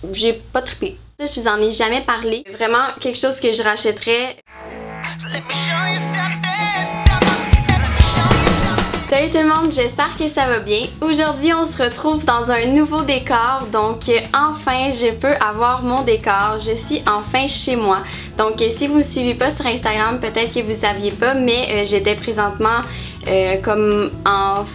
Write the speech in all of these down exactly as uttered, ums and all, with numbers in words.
j'ai pas trippé. Je vous en ai jamais parlé. Vraiment quelque chose que je rachèterais. Salut tout le monde, j'espère que ça va bien. Aujourd'hui, on se retrouve dans un nouveau décor. Donc, enfin, je peux avoir mon décor. Je suis enfin chez moi. Donc, si vous ne me suivez pas sur Instagram, peut-être que vous ne saviez pas, mais euh, j'étais présentement euh, comme en...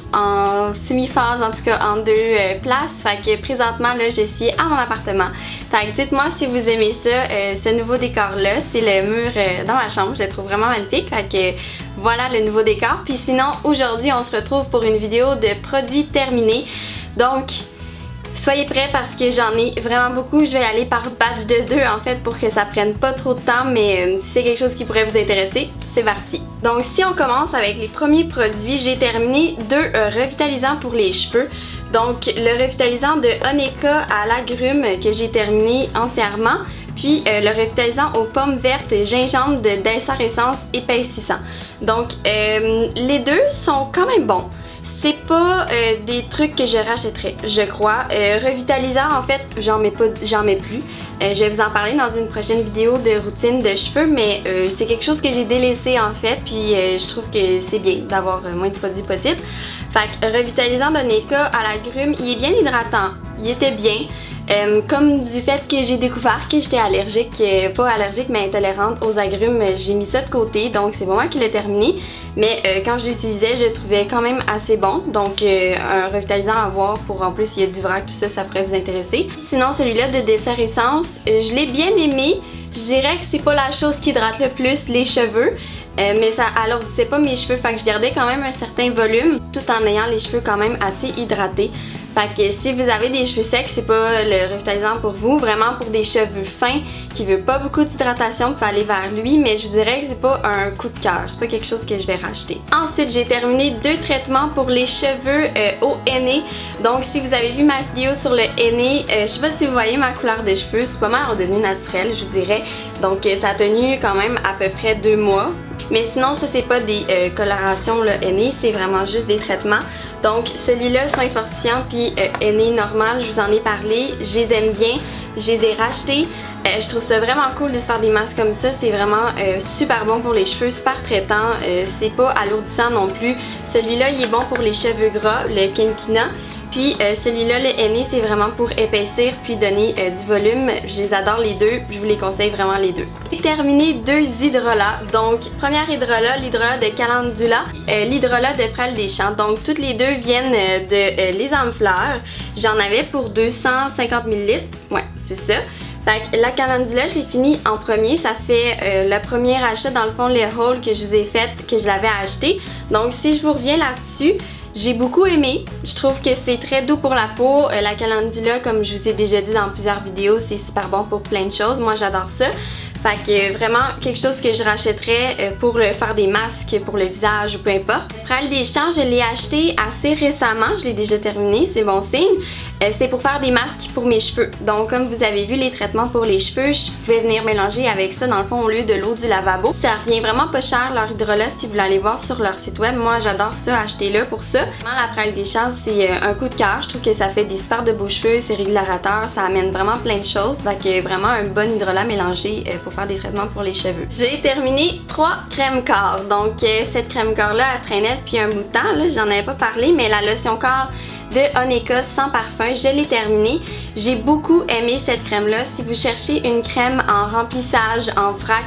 en semi-phase, en tout cas en deux euh, places. Fait que présentement là je suis à mon appartement. Fait que dites-moi si vous aimez ça, euh, ce nouveau décor là, c'est le mur euh, dans ma chambre, je le trouve vraiment magnifique. Fait que voilà le nouveau décor. Puis sinon aujourd'hui on se retrouve pour une vidéo de produits terminés. Donc soyez prêts parce que j'en ai vraiment beaucoup. Je vais aller par batch de deux en fait pour que ça prenne pas trop de temps, mais euh, si c'est quelque chose qui pourrait vous intéresser, c'est parti. Donc si on commence avec les premiers produits, j'ai terminé deux euh, revitalisants pour les cheveux. Donc le revitalisant de Honeka à l'agrumes que j'ai terminé entièrement, puis euh, le revitalisant aux pommes vertes gingembre de Dessert Essence épaississant. Donc euh, les deux sont quand même bons. C'est pas euh, des trucs que je rachèterais, je crois. Euh, revitalisant, en fait, j'en mets pas, j'en mets plus. Euh, je vais vous en parler dans une prochaine vidéo de routine de cheveux, mais euh, c'est quelque chose que j'ai délaissé en fait, puis euh, je trouve que c'est bien d'avoir euh, moins de produits possible. Fait que revitalisant d'Honeka à l'agrumes, il est bien hydratant, il était bien. Euh, comme du fait que j'ai découvert que j'étais allergique, euh, pas allergique mais intolérante aux agrumes, j'ai mis ça de côté, donc c'est moi qui l'ai terminé. Mais euh, quand je l'utilisais, je le trouvais quand même assez bon, donc euh, un revitalisant à voir pour en plus il y a du vrac, tout ça, ça pourrait vous intéresser. Sinon celui-là de Dessert Essence, euh, je l'ai bien aimé. Je dirais que c'est pas la chose qui hydrate le plus les cheveux. Euh, mais ça alourdissait pas mes cheveux, fait que je gardais quand même un certain volume tout en ayant les cheveux quand même assez hydratés. Fait que si vous avez des cheveux secs, c'est pas le revitalisant pour vous. Vraiment pour des cheveux fins qui veut pas beaucoup d'hydratation, vous pouvez aller vers lui, mais je vous dirais que c'est pas un coup de cœur, c'est pas quelque chose que je vais racheter. Ensuite, j'ai terminé deux traitements pour les cheveux euh, au henné. Donc si vous avez vu ma vidéo sur le henné, euh, je sais pas si vous voyez ma couleur de cheveux, c'est pas mal redevenu naturel, je vous dirais. Donc euh, ça a tenu quand même à peu près deux mois. Mais sinon, ça c'est pas des euh, colorations là, henné, c'est vraiment juste des traitements. Donc celui-là, soin fortifiant puis euh, henné normal, je vous en ai parlé, je les aime bien, je les ai rachetés. Euh, je trouve ça vraiment cool de se faire des masques comme ça, c'est vraiment euh, super bon pour les cheveux, super traitant, euh, c'est pas alourdissant non plus. Celui-là, il est bon pour les cheveux gras, le Kenkina. Puis euh, celui-là, le henné, c'est vraiment pour épaissir puis donner euh, du volume. Je les adore les deux, je vous les conseille vraiment les deux. J'ai terminé deux hydrolats. Donc, première hydrolat, l'hydrolat de Calendula, euh, l'hydrolat de Prêle des Champs. Donc, toutes les deux viennent euh, de euh, Les Âmes Fleurs. J'en avais pour deux cent cinquante millilitres. Ouais, c'est ça. Fait que la Calendula, je l'ai fini en premier. Ça fait euh, le premier achat, dans le fond, les hauls que je vous ai fait, que je l'avais acheté. Donc, si je vous reviens là-dessus, j'ai beaucoup aimé, je trouve que c'est très doux pour la peau. Euh, la Calendula, comme je vous ai déjà dit dans plusieurs vidéos, c'est super bon pour plein de choses. Moi, j'adore ça. Fait que vraiment quelque chose que je rachèterais euh, pour le, faire des masques pour le visage ou peu importe. Prêle des Champs, je l'ai acheté assez récemment, je l'ai déjà terminé, c'est bon signe. Euh, C'était pour faire des masques pour mes cheveux. Donc comme vous avez vu les traitements pour les cheveux, je pouvais venir mélanger avec ça dans le fond au lieu de l'eau du lavabo. Ça revient vraiment pas cher leur hydrolat si vous l'allez voir sur leur site web. Moi j'adore ça, achetez-le pour ça. Vraiment la Prêle des Champs c'est euh, un coup de cœur, je trouve que ça fait des super de beaux cheveux, c'est régulateur, ça amène vraiment plein de choses. Fait que vraiment un bon hydrolat mélangé euh, pour faire des traitements pour les cheveux. J'ai terminé trois crèmes corps. Donc euh, cette crème corps là elle traînait depuis un bout de temps, là j'en avais pas parlé, mais la lotion corps de Honeka sans parfum, je l'ai terminée. J'ai beaucoup aimé cette crème là. Si vous cherchez une crème en remplissage, en vrac,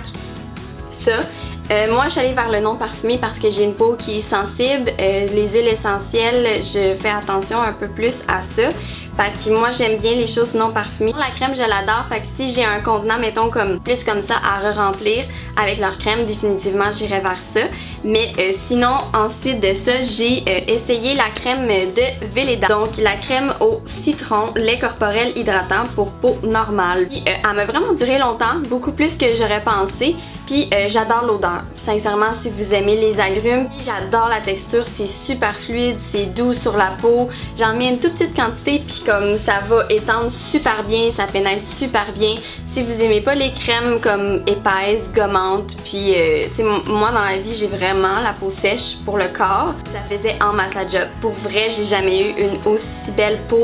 ça. Euh, moi je suis allée vers le non parfumé parce que j'ai une peau qui est sensible. Euh, les huiles essentielles, je fais attention un peu plus à ça. Fait que moi j'aime bien les choses non parfumées. La crème je l'adore, fait que si j'ai un contenant mettons comme plus comme ça à re-remplir avec leur crème, définitivement j'irai vers ça. Mais euh, sinon ensuite de ça j'ai euh, essayé la crème de Velleda. Donc la crème au citron, lait corporel hydratant pour peau normale. Puis, euh, elle m'a vraiment duré longtemps, beaucoup plus que j'aurais pensé. Puis euh, j'adore l'odeur. Sincèrement si vous aimez les agrumes, j'adore la texture, c'est super fluide, c'est doux sur la peau. J'en mets une toute petite quantité puis comme ça va étendre super bien, ça pénètre super bien. Si vous aimez pas les crèmes comme épaisses, gommantes, puis euh, tu sais moi dans la vie j'ai vraiment la peau sèche pour le corps, ça faisait en masse la job. Pour vrai j'ai jamais eu une aussi belle peau. Un coup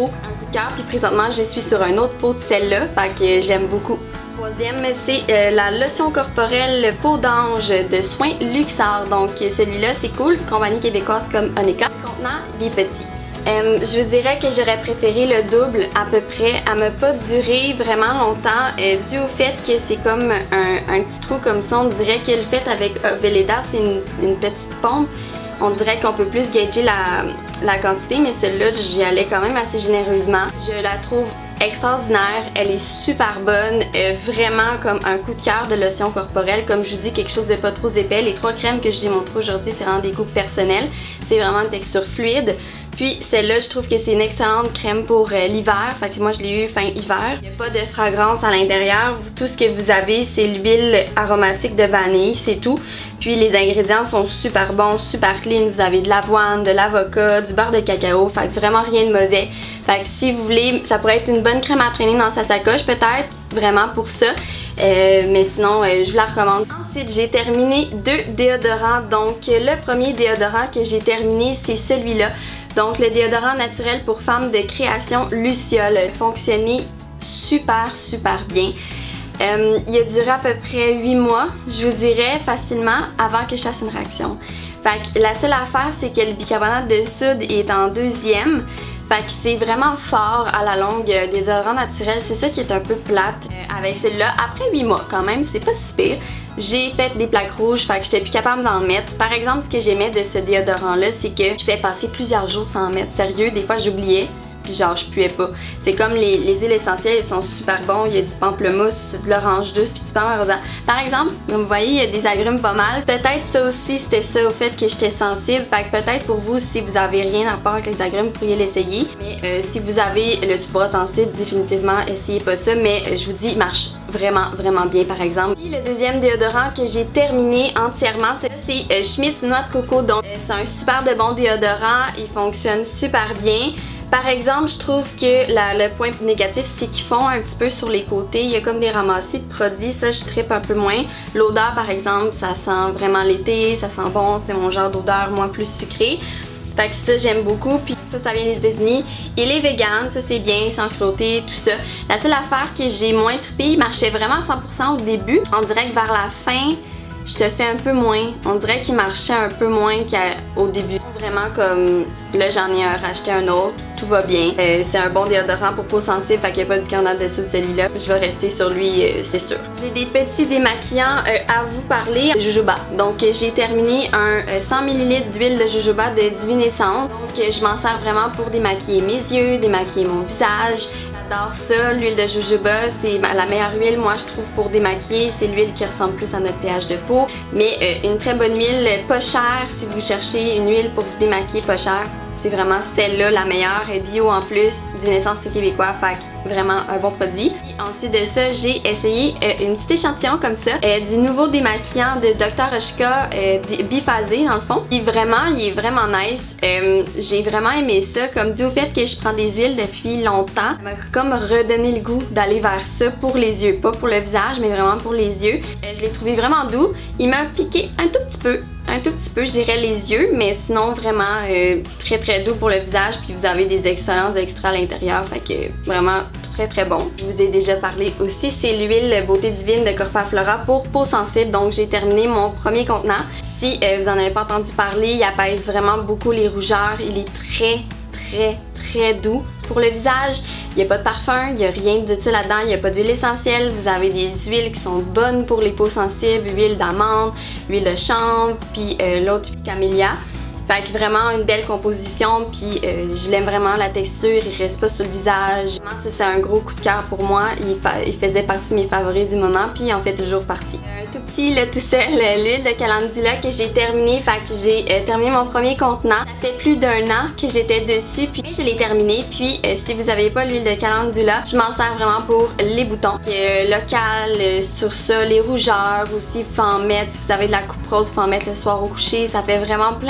coup de cœur. Puis présentement, je suis sur un autre pot de celle-là, fait que j'aime beaucoup. Troisième, c'est euh, la lotion corporelle peau d'ange de soins Luxar. Donc celui-là, c'est cool, compagnie québécoise comme Oneka. Le contenant, il est petit. Euh, je vous dirais que j'aurais préféré le double à peu près. Elle m'a pas duré vraiment longtemps euh, dû au fait que c'est comme un, un petit trou comme ça. On dirait que le fait avec Veleda, c'est une, une petite pompe. On dirait qu'on peut plus gager la, la quantité, mais celle-là, j'y allais quand même assez généreusement. Je la trouve extraordinaire, elle est super bonne, euh, vraiment comme un coup de cœur de lotion corporelle. Comme je vous dis, quelque chose de pas trop épais. Les trois crèmes que je vous ai montrées aujourd'hui, c'est vraiment des goûts personnels. C'est vraiment une texture fluide. Puis celle-là, je trouve que c'est une excellente crème pour euh, l'hiver. Fait que moi, je l'ai eu fin hiver. Il n'y a pas de fragrance à l'intérieur. Tout ce que vous avez, c'est l'huile aromatique de vanille, c'est tout. Puis les ingrédients sont super bons, super clean. Vous avez de l'avoine, de l'avocat, du beurre de cacao. Fait que vraiment rien de mauvais. Fait que si vous voulez, ça pourrait être une bonne crème à traîner dans sa sacoche peut-être, vraiment pour ça. Euh, mais sinon, euh, je vous la recommande. Ensuite, j'ai terminé deux déodorants. Donc, le premier déodorant que j'ai terminé, c'est celui-là. Donc, le déodorant naturel pour femmes de création Luciole. Fonctionnait super, super bien. Euh, il a duré à peu près huit mois, je vous dirais, facilement, avant que je fasse une réaction. Fait que la seule affaire, c'est que le bicarbonate de soude est en deuxième. Fait que c'est vraiment fort à la longue, des déodorants naturels, c'est ça qui est un peu plate euh, avec celui-là. Après huit mois quand même, c'est pas si pire. J'ai fait des plaques rouges, fait que j'étais plus capable d'en mettre. Par exemple, ce que j'aimais de ce déodorant-là, c'est que je fais passer plusieurs jours sans en mettre. Sérieux, des fois j'oubliais. Puis genre je puais pas. C'est comme les, les huiles essentielles, elles sont super bons. Il y a du pamplemousse, de l'orange douce, puis du parmesan. Par exemple, comme vous voyez, il y a des agrumes pas mal. Peut-être ça aussi, c'était ça au fait que j'étais sensible. Fait que peut-être pour vous, si vous avez rien à part avec les agrumes, vous pourriez l'essayer. Mais euh, si vous avez le toothbrush sensible, définitivement, essayez pas ça. Mais euh, je vous dis, il marche vraiment, vraiment bien par exemple. Puis le deuxième déodorant que j'ai terminé entièrement, c'est euh, Schmidt's Noix de Coco. Donc euh, c'est un super de bon déodorant. Il fonctionne super bien. Par exemple, je trouve que la, le point négatif, c'est qu'ils font un petit peu sur les côtés. Il y a comme des ramassis de produits, ça je trippe un peu moins. L'odeur, par exemple, ça sent vraiment l'été, ça sent bon, c'est mon genre d'odeur, moi, plus sucré. Fait que ça, j'aime beaucoup. Puis ça, ça vient des États-Unis. Il est vegan, ça c'est bien, sans cruauté, tout ça. La seule affaire que j'ai moins trippé, il marchait vraiment à cent pour cent au début. On dirait que vers la fin, je te fais un peu moins. On dirait qu'il marchait un peu moins qu'au début. Vraiment comme, là j'en ai un, racheté un autre, tout va bien. Euh, c'est un bon déodorant pour peau sensible, fait qu'il n'y a pas de bicarbonate de soude de celui-là. Je vais rester sur lui, euh, c'est sûr. J'ai des petits démaquillants euh, à vous parler. Jojoba. Donc euh, j'ai terminé un euh, cent millilitres d'huile de jojoba de Divine Essence. Donc euh, je m'en sers vraiment pour démaquiller mes yeux, démaquiller mon visage. J'adore ça, l'huile de jojoba, c'est la meilleure huile, moi je trouve, pour démaquiller. C'est l'huile qui ressemble plus à notre pH de peau. Mais euh, une très bonne huile, pas chère si vous cherchez une huile pour vous démaquiller pas chère. C'est vraiment celle-là la meilleure, et bio en plus, d'une essence québécois, fait que vraiment un bon produit. Puis ensuite de ça, j'ai essayé euh, une petite échantillon comme ça euh, du nouveau démaquillant de Docteur Oshka euh, biphasé dans le fond. Et vraiment, il est vraiment nice. Euh, j'ai vraiment aimé ça, comme dû au fait que je prends des huiles depuis longtemps. Ça m'a comme redonné le goût d'aller vers ça pour les yeux, pas pour le visage, mais vraiment pour les yeux. Euh, je l'ai trouvé vraiment doux. Il m'a piqué un tout petit peu. Un tout petit peu, je dirais les yeux, mais sinon vraiment euh, très très doux pour le visage. Puis vous avez des excellents extraits à l'intérieur, fait que vraiment très très bon. Je vous ai déjà parlé aussi, c'est l'huile Beauté Divine de Corpa Flora pour peau sensible. Donc j'ai terminé mon premier contenant. Si euh, vous en avez pas entendu parler, il apaise vraiment beaucoup les rougeurs. Il est très très très doux. Pour le visage, il n'y a pas de parfum, il n'y a rien de ça là-dedans, il n'y a pas d'huile essentielle. Vous avez des huiles qui sont bonnes pour les peaux sensibles, huile d'amande, huile de chanvre, puis euh, l'autre camélia. Fait que vraiment une belle composition, puis euh, je l'aime vraiment, la texture, il reste pas sur le visage. Vraiment, ça c'est un gros coup de cœur pour moi, il, il faisait partie de mes favoris du moment, puis il en fait toujours partie. Un tout petit, là, tout seul, l'huile de calendula que j'ai terminé, fait que j'ai euh, terminé mon premier contenant. Ça fait plus d'un an que j'étais dessus, puis je l'ai terminé, puis euh, si vous avez pas l'huile de calendula, je m'en sers vraiment pour les boutons. Euh, local, euh, sur ça, les rougeurs aussi, vous pouvez en mettre, si vous avez de la coupe rose, vous pouvez en mettre le soir au coucher, ça fait vraiment plein de choses à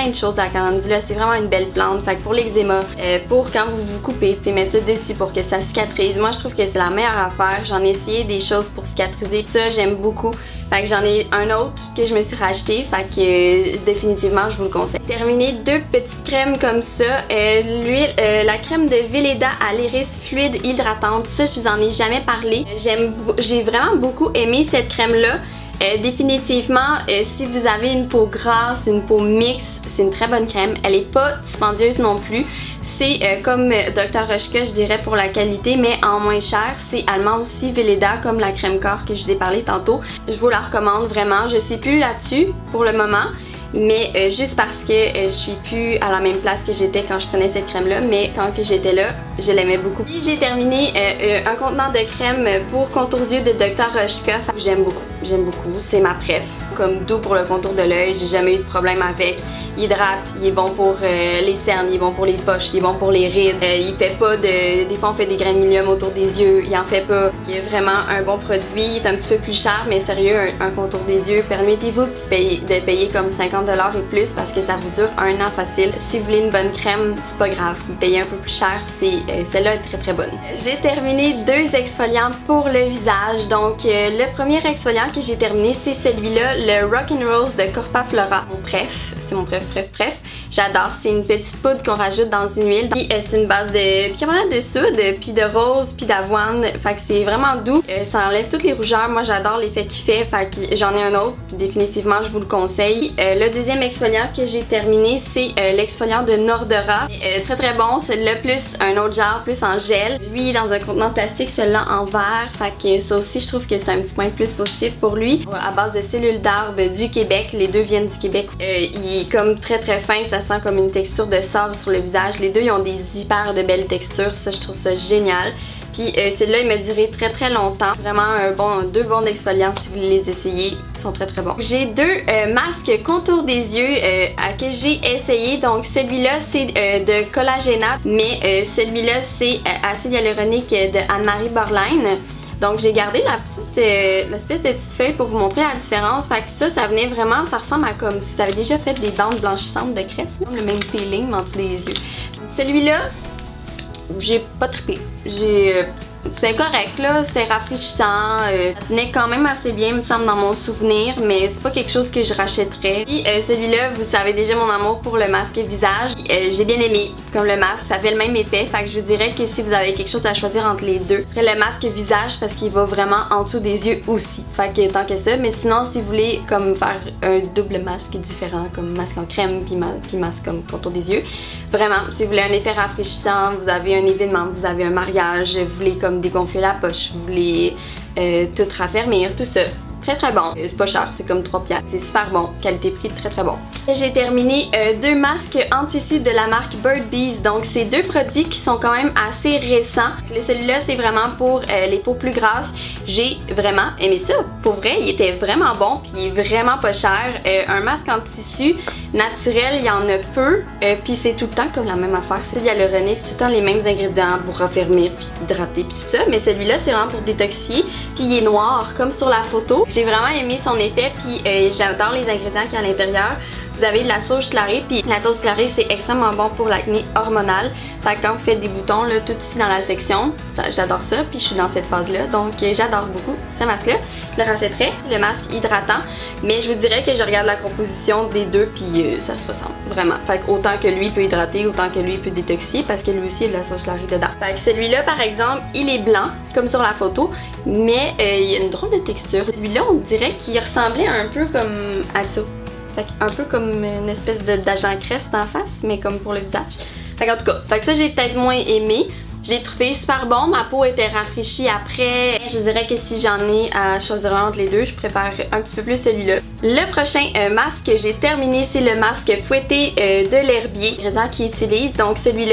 la calendula, c'est vraiment une belle plante. Fait que pour l'eczéma, euh, pour quand vous vous coupez, vous pouvez mettre ça dessus pour que ça cicatrise. Moi, je trouve que c'est la meilleure affaire. J'en ai essayé des choses pour cicatriser. Ça, j'aime beaucoup. Fait que j'en ai un autre que je me suis racheté. Fait que euh, définitivement, je vous le conseille. Terminer deux petites crèmes comme ça. Euh, l'huile, euh, la crème de Velleda à l'iris fluide hydratante. Ça, je vous en ai jamais parlé. J'aime, j'ai vraiment beaucoup aimé cette crème-là. Euh, définitivement, euh, si vous avez une peau grasse, une peau mixte, c'est une très bonne crème. Elle est pas dispendieuse non plus. C'est euh, comme euh, docteur Rochka, je dirais, pour la qualité, mais en moins cher. C'est allemand aussi, Velleda, comme la crème corps que je vous ai parlé tantôt. Je vous la recommande vraiment. Je suis plus là-dessus pour le moment. Mais euh, juste parce que euh, je suis plus à la même place que j'étais quand je prenais cette crème là, mais quand que j'étais là, je l'aimais beaucoup. Puis j'ai terminé euh, euh, un contenant de crème pour contour yeux de docteur Rochka. J'aime beaucoup, j'aime beaucoup, c'est ma préf. Comme doux pour le contour de l'œil, j'ai jamais eu de problème avec. Il hydrate, il est bon pour euh, les cernes, il est bon pour les poches, il est bon pour les rides. Euh, il fait pas de... Des fois on fait des grains de milium autour des yeux, il en fait pas. Il est vraiment un bon produit, il est un petit peu plus cher, mais sérieux, un, un contour des yeux, permettez-vous de payer, de payer comme cinquante dollars et plus parce que ça vous dure un an facile. Si vous voulez une bonne crème, c'est pas grave, vous payez un peu plus cher, c'est euh, celle-là est très très bonne. J'ai terminé deux exfoliants pour le visage. Donc euh, le premier exfoliant que j'ai terminé, c'est celui-là, le Rock'n'Rose de Corpa Flora. Mon préf, c'est mon préf, préf, préf. J'adore, c'est une petite poudre qu'on rajoute dans une huile. Puis euh, c'est une base de bicarbonate de soude, puis de rose, puis d'avoine. Fait que c'est vraiment doux. Euh, ça enlève toutes les rougeurs. Moi j'adore l'effet qu'il fait. Fait que j'en ai un autre, puis définitivement je vous le conseille. Euh, le deuxième exfoliant que j'ai terminé, c'est euh, l'exfoliant de Nordora. Euh, très très bon, celui-là plus un autre genre, plus en gel. Lui dans un contenant de plastique, celui-là en verre. Fait que ça aussi je trouve que c'est un petit point plus positif pour lui. À base de cellules d'arbre du Québec, les deux viennent du Québec. Euh, il est comme très très fin, ça sent comme une texture de sable sur le visage. Les deux ils ont des hyper de belles textures, ça je trouve ça génial. Puis euh, celui-là il m'a duré très très longtemps. Vraiment un bon, deux bons exfoliants si vous voulez les essayer. Ils sont très très bons. J'ai deux euh, masques contour des yeux euh, que j'ai essayé. Donc celui-là c'est euh, de Collagena, mais euh, celui-là c'est euh, acide hyaluronique de Anne-Marie Borlaine. Donc j'ai gardé la petite, euh, l'espèce de petite feuille pour vous montrer la différence. Fait que ça, ça venait vraiment, ça ressemble à comme si vous avez déjà fait des bandes blanchissantes de crête. Le même feeling en dessous des yeux. Celui-là, j'ai pas trippé. J'ai... Euh, c'était correct là, c'était rafraîchissant, euh, ça tenait quand même assez bien me semble dans mon souvenir, mais c'est pas quelque chose que je rachèterais. Puis euh, celui-là, vous savez déjà mon amour pour le masque visage, euh, j'ai bien aimé comme le masque, ça fait le même effet, fait que je vous dirais que si vous avez quelque chose à choisir entre les deux, ce serait le masque visage parce qu'il va vraiment en dessous des yeux aussi, fait que tant que ça, mais sinon si vous voulez comme faire un double masque différent, comme masque en crème puis, ma puis masque comme contour des yeux, vraiment, si vous voulez un effet rafraîchissant, vous avez un événement, vous avez un mariage, vous voulez comme dégonfler la poche, vous voulez euh, tout raffermir, tout ça. Très très bon. C'est pas cher, c'est comme trois piastres. C'est super bon. Qualité-prix très très bon. J'ai terminé euh, deux masques en tissu de la marque Bird Bees. Donc c'est deux produits qui sont quand même assez récents. Celui-là c'est vraiment pour euh, les peaux plus grasses. J'ai vraiment aimé ça. Pour vrai, il était vraiment bon puis il est vraiment pas cher. Euh, un masque en tissu naturel, il y en a peu. Euh, puis c'est tout le temps comme la même affaire. C'est hyaluronique, c'est tout le temps les mêmes ingrédients pour raffermir puis hydrater puis tout ça. Mais celui-là c'est vraiment pour détoxifier. Puis il est noir comme sur la photo. J'ai vraiment aimé son effet, puis euh, j'adore les ingrédients qu'il y a à l'intérieur. Vous avez de la sauge clarée, puis la sauge clarée c'est extrêmement bon pour l'acné hormonal. Fait que quand vous faites des boutons là, tout ici dans la section, j'adore ça, puis je suis dans cette phase là, donc euh, j'adore beaucoup ce masque là. Je le rachèterais, le masque hydratant, mais je vous dirais que je regarde la composition des deux, puis euh, ça se ressemble vraiment. Fait que autant que lui peut hydrater, autant que lui peut détoxifier, parce que lui aussi il y a de la sauge clarée dedans. Fait que celui-là par exemple, il est blanc comme sur la photo, mais euh, il y a une drôle de texture. Celui-là on dirait qu'il ressemblait un peu comme à ça. Fait un peu comme une espèce d'agent creste en face, mais comme pour le visage. Fait en tout cas, fait que ça j'ai peut-être moins aimé. J'ai trouvé super bon, ma peau était rafraîchie après. Je dirais que si j'en ai à choisir entre les deux, je préfère un petit peu plus celui-là. Le prochain euh, masque que j'ai terminé, c'est le masque fouetté euh, de l'herbier, l'ingrédient qu'il utilise. Donc celui-là,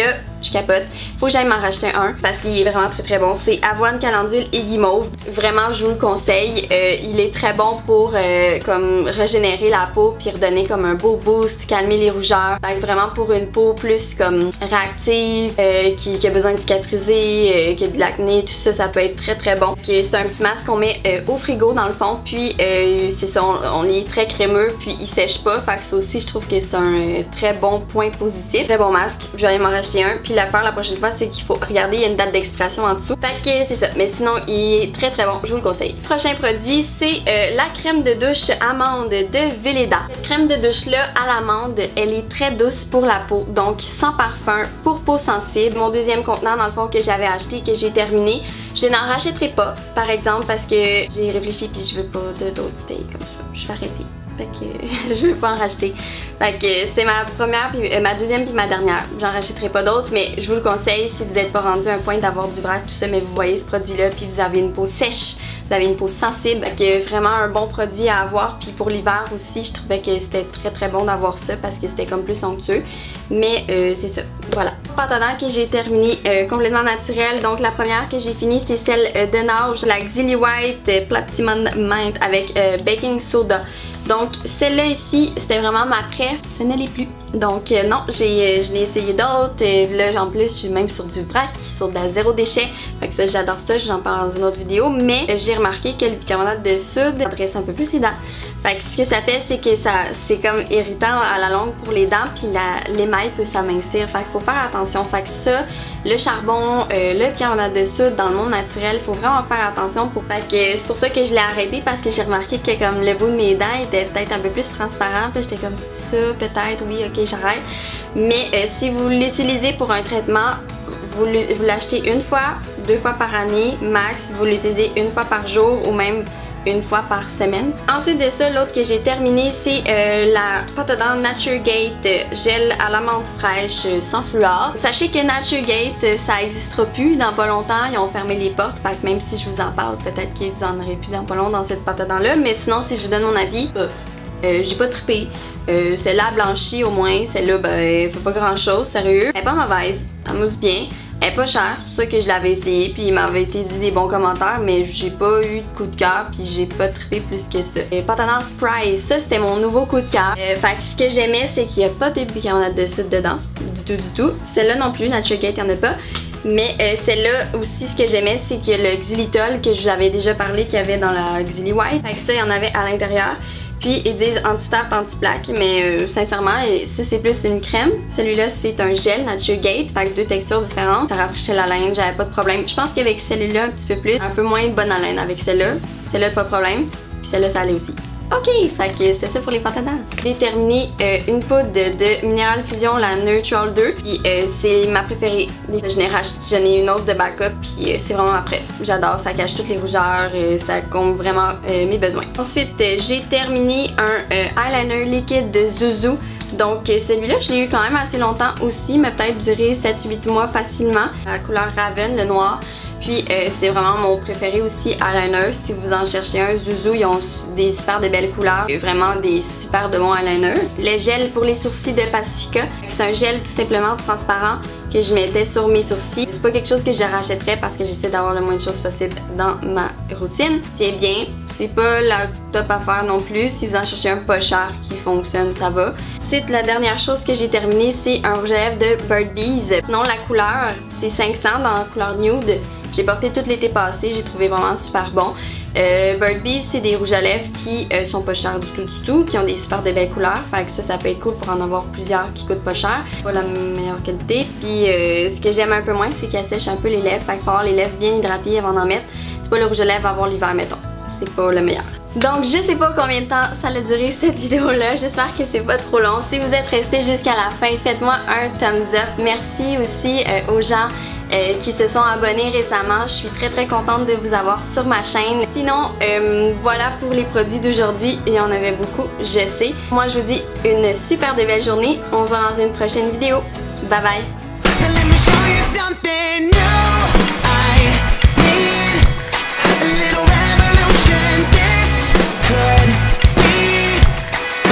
je capote. Faut que j'aille m'en racheter un parce qu'il est vraiment très très bon. C'est avoine, calendule et guimauve. Vraiment, je vous le conseille. Euh, il est très bon pour euh, comme régénérer la peau puis redonner comme un beau boost, calmer les rougeurs. Fait que vraiment pour une peau plus comme réactive, euh, qui, qui a besoin de cicatriser, euh, qui a de l'acné, tout ça, ça peut être très très bon. C'est un petit masque qu'on met euh, au frigo dans le fond, puis euh, c'est ça, on, on est très crémeux, puis il sèche pas. Fait que ça aussi, je trouve que c'est un euh, très bon point positif. Très bon masque. Je vais aller m'en racheter un. Puis l'affaire la prochaine fois, c'est qu'il faut regarder, il y a une date d'expiration en dessous. Fait que c'est ça. Mais sinon, il est très très bon. Je vous le conseille. Prochain produit, c'est euh, la crème de douche amande de Velleda. Cette crème de douche là à l'amande, elle est très douce pour la peau, donc sans parfum, pour peau sensible. Mon deuxième contenant dans le fond que j'avais acheté, que j'ai terminé, je n'en rachèterai pas, par exemple, parce que j'ai réfléchi puis je veux pas de d'autres bouteilles comme ça. Je vais arrêter. Fait que je vais pas en racheter. Fait que c'est ma première, puis euh, ma deuxième puis ma dernière. J'en rachèterai pas d'autres, mais je vous le conseille si vous n'êtes pas rendu à un point d'avoir du vrac, tout ça, mais vous voyez ce produit-là, puis vous avez une peau sèche, vous avez une peau sensible. Fait que vraiment un bon produit à avoir. Puis pour l'hiver aussi, je trouvais que c'était très très bon d'avoir ça parce que c'était comme plus onctueux. Mais euh, c'est ça. Voilà. Pâte à dents que j'ai terminé euh, complètement naturelle. Donc la première que j'ai finie, c'est celle euh, de Nage, la Xilly White euh, Platinum Mint avec euh, baking soda. Donc celle-là ici, c'était vraiment ma préf, ce ne l'est plus. Donc euh, non, j'ai, je l'ai essayé d'autres. Euh, là en plus, je suis même sur du vrac, sur de la zéro déchet. Fait que ça, j'adore ça, j'en parle dans une autre vidéo. Mais euh, j'ai remarqué que le bicarbonate de soude adresse un peu plus les dents. Fait que ce que ça fait, c'est que ça c'est comme irritant à la longue pour les dents, puis l'émail peut s'amincir. Fait qu'il faut faire attention. Fait que ça, le charbon, euh, le bicarbonate de soude dans le monde naturel, faut vraiment faire attention. Pour... Fait que c'est pour ça que je l'ai arrêté, parce que j'ai remarqué que comme le bout de mes dents était peut-être un peu plus transparent. Puis j'étais comme, c'est ça, peut-être, oui, ok, j'arrête. Mais euh, si vous l'utilisez pour un traitement, vous l'achetez une fois, deux fois par année, max. Vous l'utilisez une fois par jour ou même une fois par semaine. Ensuite de ça, l'autre que j'ai terminé, c'est euh, la pâte à dents Naturgate gel à la menthe fraîche sans fluor. Sachez que Naturgate, ça n'existera plus dans pas longtemps. Ils ont fermé les portes, fait que même si je vous en parle, peut-être que vous en aurez plus dans pas longtemps dans cette pâte à dents là. Mais sinon, si je vous donne mon avis, bof. Euh, j'ai pas trippé. Euh, celle-là blanchie au moins. Celle-là, ben, elle fait pas grand chose, sérieux. Elle est pas mauvaise, elle mousse bien. Elle est pas chère, c'est pour ça que je l'avais essayé, puis il m'avait été dit des bons commentaires, mais j'ai pas eu de coup de cœur, puis j'ai pas trippé plus que ça. Et pâte à dents Spray, ça c'était mon nouveau coup de cœur. Euh, fait que ce que j'aimais, c'est qu'il y a pas de bicarbonate de soude dedans, du tout, du tout. Celle-là non plus, Naturgate, il y en a pas. Mais euh, celle-là aussi, ce que j'aimais, c'est que le xylitol que je vous avais déjà parlé qu'il y avait dans la Xilly White. Fait que ça, il y en avait à l'intérieur. Puis ils disent anti-tape, anti-plaque, mais euh, sincèrement, ça c'est plus une crème. Celui-là c'est un gel Naturgate, fait que deux textures différentes. Ça rafraîchit la laine, j'avais pas de problème. Je pense qu'avec celle-là un petit peu plus, un peu moins de bonne haleine avec celle-là. Celle-là pas de problème, puis celle-là ça allait aussi. Ok, fait que c'était ça pour les pâtes à dents. J'ai terminé euh, une poudre de, de Mineral Fusion, la Neutral deux, puis euh, c'est ma préférée. J'en ai racheté, j'en ai une autre de backup, puis euh, c'est vraiment ma préf. J'adore, ça cache toutes les rougeurs, euh, ça comble vraiment euh, mes besoins. Ensuite, euh, j'ai terminé un euh, eyeliner liquide de Zuzu. Donc euh, celui-là, je l'ai eu quand même assez longtemps aussi, mais peut-être duré sept huit mois facilement. La couleur Raven, le noir. Puis euh, c'est vraiment mon préféré aussi, eyeliner. Si vous en cherchez un, Zuzu, ils ont des super de belles couleurs. Et vraiment des super de bons eyeliner. Le gel pour les sourcils de Pacifica. C'est un gel tout simplement transparent que je mettais sur mes sourcils. C'est pas quelque chose que je rachèterais parce que j'essaie d'avoir le moins de choses possible dans ma routine. Tiens bien, c'est pas la top affaire non plus. Si vous en cherchez un pas cher qui fonctionne, ça va. Ensuite, la dernière chose que j'ai terminée, c'est un rouge à lèvres de Bird Bees. Sinon, la couleur, c'est cinq cents dans la couleur nude. J'ai porté tout l'été passé, j'ai trouvé vraiment super bon. Euh, Bird Bees, c'est des rouges à lèvres qui euh, sont pas chers du tout du tout, qui ont des super de belles couleurs. Fait que ça, ça peut être cool pour en avoir plusieurs qui coûtent pas cher. Pas la meilleure qualité. Puis euh, ce que j'aime un peu moins, c'est qu'elle sèche un peu les lèvres. Fait qu'il faut avoir les lèvres bien hydratées avant d'en mettre. C'est pas le rouge à lèvres à avoir l'hiver, mettons. C'est pas le meilleur. Donc je sais pas combien de temps ça a duré cette vidéo là, j'espère que c'est pas trop long. Si vous êtes resté jusqu'à la fin, faites-moi un thumbs up. Merci aussi euh, aux gens euh, qui se sont abonnés récemment, je suis très très contente de vous avoir sur ma chaîne. Sinon euh, voilà pour les produits d'aujourd'hui, il y en avait beaucoup, je sais. Moi je vous dis une super de belle journée, on se voit dans une prochaine vidéo. Bye bye!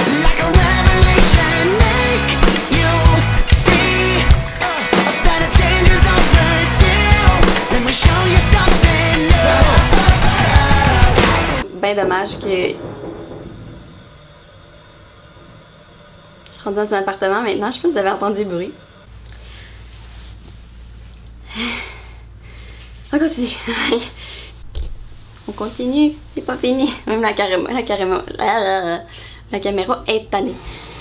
Like a revelation, make you see a better change. bien dommage que... Je suis rendue dans un appartement maintenant, je sais pas si vous avez entendu le bruit. On continue. On continue, c'est pas fini. Même la caméra, la caméra, la, la, la caméra est tannée.